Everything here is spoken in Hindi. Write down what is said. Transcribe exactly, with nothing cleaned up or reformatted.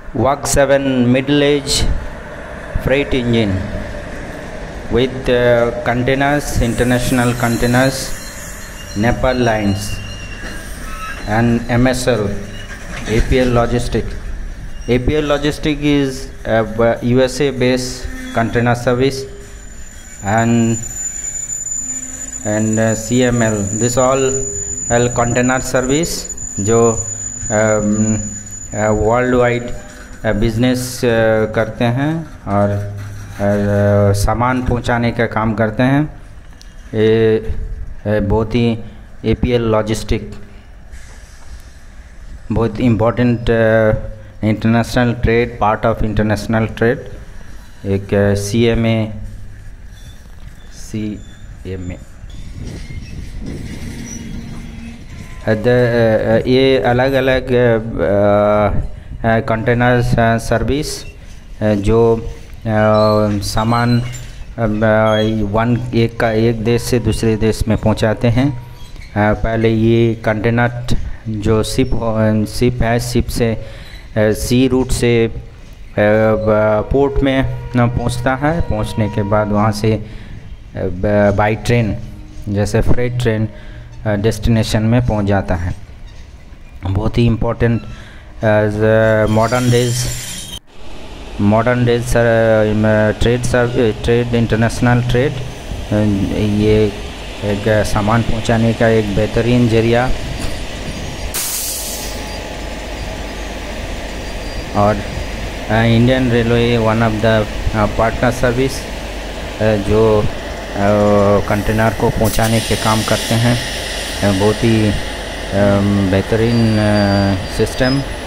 Vag seven middle-age freight engine with uh, containers, international containers, Nepal lines, and M S L, A P L Logistics. A P L Logistics is a U S A-based container service, and and uh, C M L. This all uh, container service जो वर्ल्ड वाइड बिजनेस करते हैं और uh, सामान पहुंचाने का काम करते हैं। ये बहुत ही ए पी एल लॉजिस्टिक बहुत important international trade, part of international trade, एक C M A C M A ये अलग अलग कंटेनर सर्विस जो सामान वन एक का एक देश से दूसरे देश में पहुंचाते हैं। पहले ये कंटेनर जो शिप शिप है, शिप से सी रूट से पोर्ट में पहुंचता है। पहुंचने के बाद वहां से बाई ट्रेन, जैसे फ्रेट ट्रेन, डेस्टिनेशन में पहुंच जाता है। बहुत ही important modern days modern days trade trade international trade, ये एक सामान पहुंचाने का एक बेहतरीन जरिया और Indian railway one of the partner service जो कंटेनर को पहुंचाने के काम करते हैं। बहुत ही बेहतरीन सिस्टम